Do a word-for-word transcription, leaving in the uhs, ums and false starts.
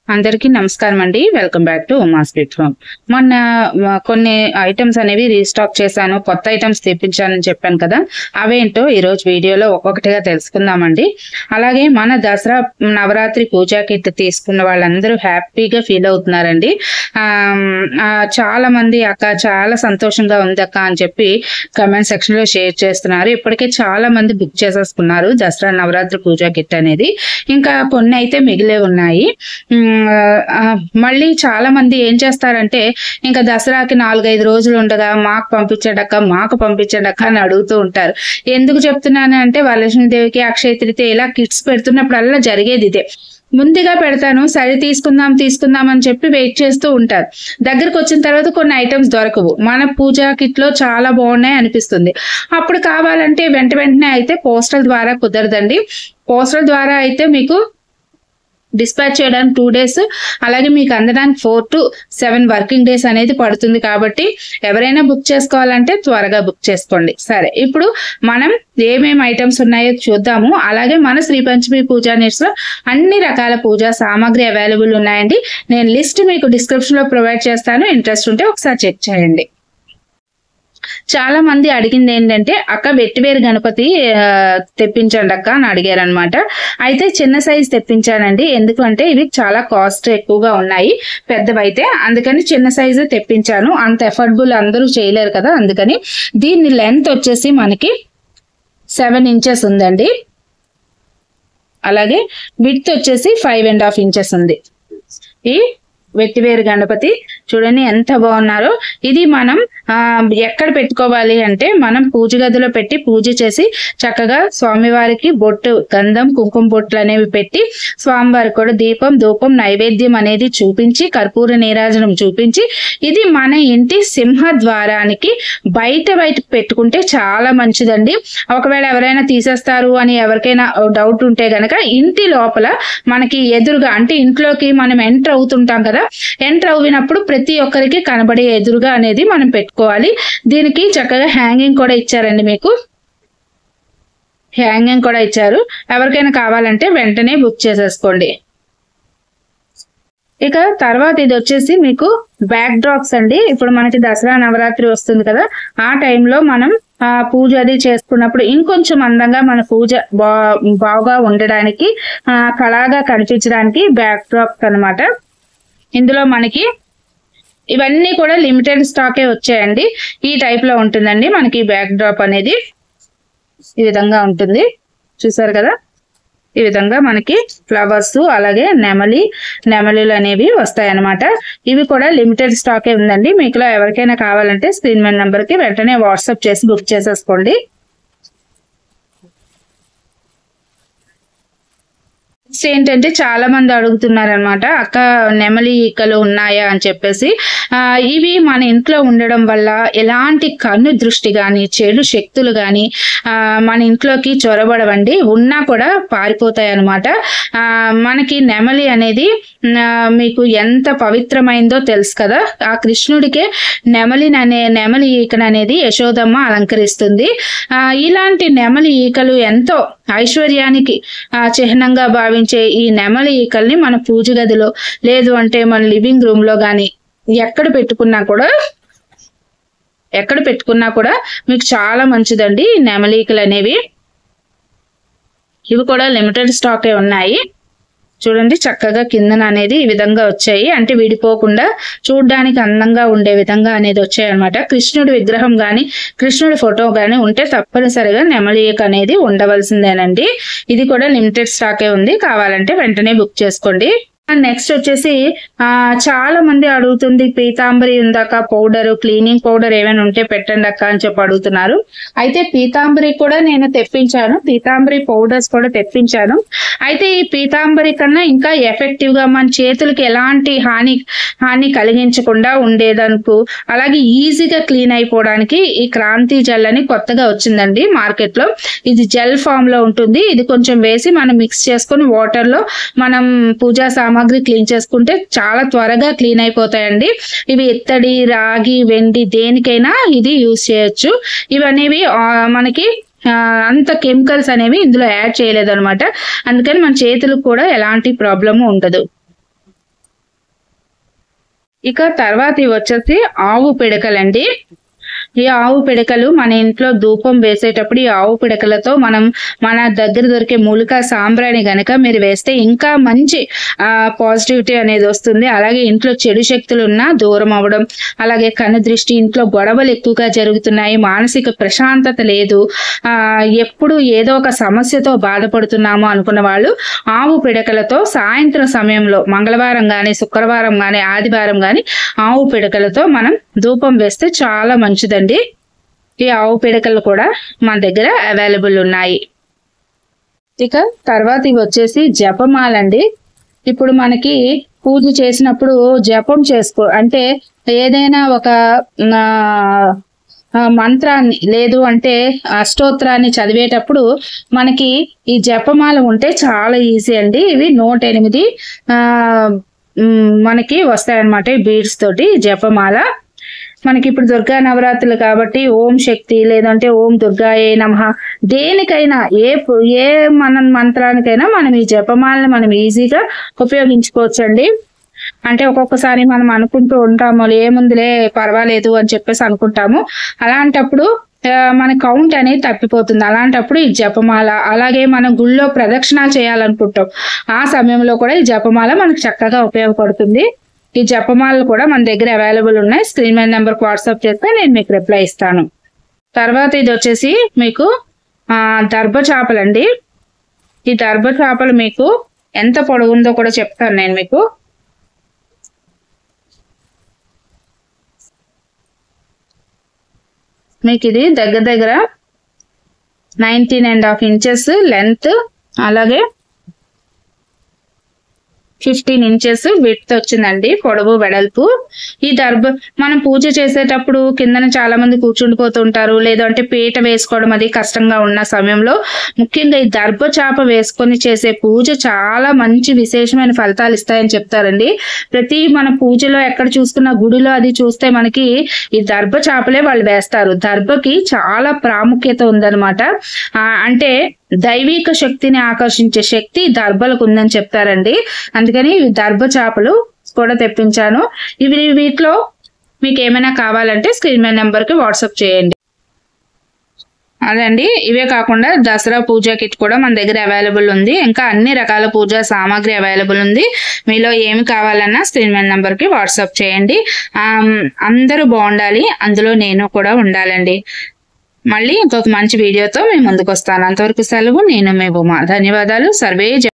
అందరికీ నమస్కారం అండి. Welcome back to Uma's kitchen home. మొన్న కొన్ని ఐటమ్స్ అనేవి రీస్టాక్ చేశాను, కొత్త ఐటమ్స్ తెప్పించానని చెప్పాను కదా, అవేంటో ఈరోజు వీడియోలో ఒక్కొక్కటిగా తెలుసుకుందామండి. అలాగే మన దసరా నవరాత్రి పూజా కిట్ తీసుకున్న వాళ్ళందరూ హ్యాపీగా ఫీల్ అవుతున్నారండి. చాలా మంది అక్క చాలా సంతోషంగా ఉంది అక్క అని చెప్పి కమెంట్ సెక్షన్ లో షేర్ చేస్తున్నారు. ఇప్పటికే చాలా మంది బుక్ చేసేసుకున్నారు దసరా నవరాత్రి పూజా కిట్ అనేది. ఇంకా కొన్ని అయితే మిగిలే ఉన్నాయి. మళ్ళీ చాలా మంది ఏం చేస్తారంటే ఇంకా దసరాకి నాలుగైదు రోజులు ఉండగా మాకు పంపించడక్క మాకు పంపించడక్క అని అడుగుతూ ఉంటారు. ఎందుకు చెప్తున్నాను అంటే వరలక్ష్మీదేవికి అక్షయ తృతీయ ఇలా కిట్స్ పెడుతున్నప్పుడల్లా జరిగేది ఇదే. ముందుగా పెడతాను, సరే తీసుకుందాం తీసుకుందాం అని చెప్పి వెయిట్ చేస్తూ ఉంటారు. దగ్గరకు వచ్చిన తర్వాత కొన్ని ఐటమ్స్ దొరకవు, మన పూజా కిట్ లో చాలా బాగున్నాయి అనిపిస్తుంది. అప్పుడు కావాలంటే వెంట వెంటనే అయితే పోస్టల్ ద్వారా కుదరదండి. పోస్టల్ ద్వారా అయితే మీకు డిస్పాచ్ చేయడానికి టూ డేస్ అలాగే మీకు అందడానికి four to seven working days అనేది పడుతుంది. కాబట్టి ఎవరైనా బుక్ చేసుకోవాలంటే త్వరగా బుక్ చేసుకోండి. సరే, ఇప్పుడు మనం ఏమేమి ఐటమ్స్ ఉన్నాయో చూద్దాము. అలాగే మన శ్రీ పంచమి పూజా నెట్స్ లో అన్ని రకాల పూజా సామాగ్రి అవైలబుల్ ఉన్నాయండి. నేను లిస్ట్ మీకు డిస్క్రిప్షన్ లో ప్రొవైడ్ చేస్తాను, ఇంట్రెస్ట్ ఉంటే ఒకసారి చెక్ చేయండి. చాలా మంది అడిగింది ఏంటంటే అక్క వెట్టివేరు గణపతి తెప్పించండి అక్క అని అడిగారు అనమాట. అయితే చిన్న సైజ్ తెప్పించానండి, ఎందుకంటే ఇవి చాలా కాస్ట్ ఎక్కువగా ఉన్నాయి పెద్దవైతే, అందుకని చిన్న సైజు తెప్పించాను. అంత ఎఫర్డబుల్ అందరూ చేయలేరు కదా, అందుకని. దీని లెంత్ వచ్చేసి మనకి సెవెన్ ఇంచెస్ ఉందండి. అలాగే విడ్త్ వచ్చేసి ఫైవ్ అండ్ హాఫ్ ఇంచెస్ ఉంది. ఈ వెట్టివేరు గణపతి చూడండి ఎంత బాగున్నారో. ఇది మనం ఆ ఎక్కడ పెట్టుకోవాలి అంటే మనం పూజ గదిలో పెట్టి పూజ చేసి చక్కగా స్వామివారికి బొట్టు గంధం కుంకుమ బొట్లు అనేవి పెట్టి స్వామివారికి కూడా దీపం ధూపం నైవేద్యం అనేది చూపించి కర్పూర నీరాజనం చూపించి ఇది మన ఇంటి సింహద్వారానికి బయట బయట పెట్టుకుంటే చాలా మంచిదండి. ఒకవేళ ఎవరైనా తీసేస్తారు అని ఎవరికైనా డౌట్ ఉంటే గనక ఇంటి లోపల మనకి ఎదురుగా అంటే ఇంట్లోకి మనం ఎంటర్ అవుతుంటాం కదా, ఎంటర్ అవ్వినప్పుడు ప్రతి ఒక్కరికి కనబడే ఎదురుగా అనేది మనం పెట్టుకోవాలి. దీనికి చక్కగా హ్యాంగింగ్ కూడా ఇచ్చారండి, మీకు హ్యాంగింగ్ కూడా ఇచ్చారు. ఎవరికైనా కావాలంటే వెంటనే బుక్ చేసేసుకోండి. ఇక తర్వాత ఇది వచ్చేసి మీకు బ్యాక్ డ్రాప్స్ అండి. ఇప్పుడు మనకి దసరా నవరాత్రి వస్తుంది కదా, ఆ టైంలో మనం ఆ పూజ అది చేసుకున్నప్పుడు ఇంకొంచెం అందంగా మన పూజ బా బాగా ఉండడానికి ఆ కళగా కనిపించడానికి బ్యాక్ డ్రాప్స్ అన్నమాట. ఇందులో మనకి ఇవన్నీ కూడా లిమిటెడ్ స్టాకే వచ్చాయండి. ఈ టైప్ లో ఉంటుందండి మనకి బ్యాక్ డ్రాప్ అనేది. ఈ విధంగా ఉంటుంది, చూసారు కదా. ఈ విధంగా మనకి ఫ్లవర్స్ అలాగే నెమలి నెమలిలు అనేవి వస్తాయి అన్నమాట. ఇవి కూడా లిమిటెడ్ స్టాకే ఉందండి. మీకులో ఎవరికైనా కావాలంటే స్క్రీన్ మీద నెంబర్ కి వెంటనే వాట్సాప్ చేసి బుక్ చేసేసుకోండి. ఏంటంటే చాలా మంది అడుగుతున్నారు అనమాట, అక్క నెమలి ఈకలు ఉన్నాయా అని చెప్పేసి. ఆ ఇవి మన ఇంట్లో ఉండడం వల్ల ఎలాంటి కన్ను దృష్టి గాని చెడు శక్తులు గాని ఆ మన ఇంట్లోకి చొరబడవండి, ఉన్నా కూడా పారిపోతాయి అనమాట. ఆ మనకి నెమలి అనేది మీకు ఎంత పవిత్రమైందో తెలుసు కదా. ఆ కృష్ణుడికే నెమలి అనే నెమలి ఈకను అనేది యశోదమ్మ అలంకరిస్తుంది. ఆ ఇలాంటి నెమలి ఈకలు ఎంతో ఐశ్వర్యానికి ఆ చిహ్నంగా భావించే ఈ నెమలి ఈకల్ని మన పూజ గదిలో లేదు అంటే మన లివింగ్ రూమ్ లో గాని ఎక్కడ పెట్టుకున్నా కూడా ఎక్కడ పెట్టుకున్నా కూడా మీకు చాలా మంచిదండి ఈ నెమలి ఈకలు అనేవి. ఇవి కూడా లిమిటెడ్ స్టాకే ఉన్నాయి. చూడండి చక్కగా కిందన అనేది ఈ విధంగా వచ్చాయి, అంటే విడిపోకుండా చూడడానికి అందంగా ఉండే విధంగా అనేది వచ్చాయి అనమాట. కృష్ణుడి విగ్రహం గాని కృష్ణుడి ఫోటో గాని ఉంటే తప్పనిసరిగా నెమలి ఈక అనేది ఉండవలసిందేనండి. ఇది కూడా లిమిటెడ్ స్టాకే ఉంది, కావాలంటే వెంటనే బుక్ చేసుకోండి. నెక్స్ట్ వచ్చేసి ఆ చాలా మంది అడుగుతుంది పీతాంబరి ఉందాక పౌడర్ క్లీనింగ్ పౌడర్ ఏమైనా ఉంటే పెట్టండి అక్క అని చెప్పి అడుగుతున్నారు. అయితే పీతాంబరి కూడా నేను తెప్పించాను, పీతాంబరి పౌడర్స్ కూడా తెప్పించాను. అయితే ఈ పీతాంబరి కన్నా ఇంకా ఎఫెక్టివ్ గా మన చేతులకి ఎలాంటి హాని హాని కలిగించకుండా ఉండేదనుకు అలాగే ఈజీగా క్లీన్ అయిపోవడానికి ఈ క్రాంతి జెల్ అని కొత్తగా వచ్చిందండి మార్కెట్ లో. ఇది జెల్ ఫామ్ లో ఉంటుంది. ఇది కొంచెం వేసి మనం మిక్స్ చేసుకుని వాటర్ లో మనం పూజా సామాగ్రి క్లీన్ చేసుకుంటే చాలా త్వరగా క్లీన్ అయిపోతాయండి. ఇవి ఇత్తడి రాగి వెండి దేనికైనా ఇది యూజ్ చేయొచ్చు. ఇవనేవి మనకి అంత కెమికల్స్ అనేవి ఇందులో యాడ్ చేయలేదు అనమాట, అందుకని మన చేతులకు కూడా ఎలాంటి ప్రాబ్లము ఉండదు. ఇక తర్వాత ఇవి వచ్చేసి ఆవు పిడకలండి. ఈ ఆవు పిడకలు మన ఇంట్లో ధూపం వేసేటప్పుడు ఈ ఆవు పిడకలతో మనం మన దగ్గర దొరికే మూలిక సాంబ్రాణి గనక మీరు వేస్తే ఇంకా మంచి ఆ పాజిటివిటీ అనేది వస్తుంది. అలాగే ఇంట్లో చెడు శక్తులు ఉన్నా దూరం అవ్వడం, అలాగే కను దృష్టి, ఇంట్లో గొడవలు ఎక్కువగా జరుగుతున్నాయి, మానసిక ప్రశాంతత లేదు, ఆ ఎప్పుడు ఏదో ఒక సమస్యతో బాధపడుతున్నాము అనుకున్న వాళ్ళు ఆవు పిడకలతో సాయంత్రం సమయంలో మంగళవారం గాని, శుక్రవారం గాని, ఆదివారం గాని ఆవు పిడకలతో మనం ధూపం వేస్తే చాలా మంచిదండి. ఈ ఆవు పిడకలు కూడా మన దగ్గర అవైలబుల్ ఉన్నాయి. ఇక తర్వాత ఇవి వచ్చేసి జపమాలండి. ఇప్పుడు మనకి పూజ చేసినప్పుడు జపం చేసుకో అంటే ఏదైనా ఒక మంత్రాన్ని లేదు అంటే అష్టోత్తరాన్ని చదివేటప్పుడు మనకి ఈ జపమాల ఉంటే చాలా ఈజీ అండి. ఇవి నూట ఎనిమిది ఆ మనకి వస్తాయన్నమాట ఈ బీడ్స్ తోటి జపమాల. మనకి ఇప్పుడు దుర్గా నవరాత్రులు కాబట్టి ఓం శక్తి లేదంటే ఓం దుర్గాయే నమః దేనికైనా ఏ ఏ మన మంత్రానికైనా మనం ఈ జపమాలని మనం ఈజీగా ఉపయోగించుకోవచ్చండి. అంటే ఒక్కొక్కసారి మనం అనుకుంటూ ఉంటాము ఏముందిలే పర్వాలేదు అని చెప్పేసి అనుకుంటాము. అలాంటప్పుడు మన కౌంట్ అనేది తప్పిపోతుంది. అలాంటప్పుడు ఈ జపమాల, అలాగే మనం గుళ్ళో ప్రదక్షిణాలు చేయాలనుకుంటాం ఆ సమయంలో కూడా ఈ జపమాల మనకు చక్కగా ఉపయోగపడుతుంది. ఈ జపమాలలు కూడా మన దగ్గర అవైలబుల్ ఉన్నాయి. స్క్రీన్ మీద నెంబర్కి వాట్సాప్ చేస్తే నేను మీకు రిప్లై ఇస్తాను. తర్వాత ఇది వచ్చేసి మీకు ఆ దర్భ చేపలండి. ఈ దర్భ చేపలు మీకు ఎంత పొడవుందో కూడా చెప్తాను నేను మీకు. మీకు ఇది దగ్గర దగ్గర nineteen and half inches length, అలాగే ఫిఫ్టీన్ ఇంచెస్ విడ్త్ వచ్చిందండి పొడవు వెడల్పు. ఈ దర్భ మనం పూజ చేసేటప్పుడు కిందన చాలా మంది కూర్చుండిపోతుంటారు, లేదంటే పీట వేసుకోవడం అది కష్టంగా ఉన్న సమయంలో ముఖ్యంగా ఈ దర్భ చాప వేసుకొని చేసే పూజ చాలా మంచి విశేషమైన ఫలితాలు ఇస్తాయని చెప్తారండి. ప్రతి మన పూజలో ఎక్కడ చూసుకున్న గుడిలో అది చూస్తే మనకి ఈ దర్భ చాపలే వాళ్ళు వేస్తారు. దర్భకి చాలా ప్రాముఖ్యత ఉందన్నమాట. ఆ అంటే దైవిక శక్తిని ఆకర్షించే శక్తి దర్భలకు ఉందని చెప్తారండి. అందుకని ఇవి దర్భ చేపలు కూడా తెప్పించాను. ఇవి వీటిలో మీకు ఏమైనా కావాలంటే స్క్రీన్ మీద నెంబర్కి వాట్సాప్ చేయండి. అదండి, ఇవే కాకుండా దసరా పూజా కిట్ కూడా మన దగ్గర అవైలబుల్ ఉంది. ఇంకా అన్ని రకాల పూజా సామాగ్రి అవైలబుల్ ఉంది. మీలో ఏమి కావాలన్నా స్క్రీన్ మీద నెంబర్కి వాట్సాప్ చేయండి. అందరూ బాగుండాలి, అందులో నేను కూడా ఉండాలండి. మళ్ళీ ఇంకొక మంచి వీడియోతో మేము ముందుకు వస్తాను. అంతవరకు సెలవు. నేను మీ ఉమా. ధన్యవాదాలు. సర్వే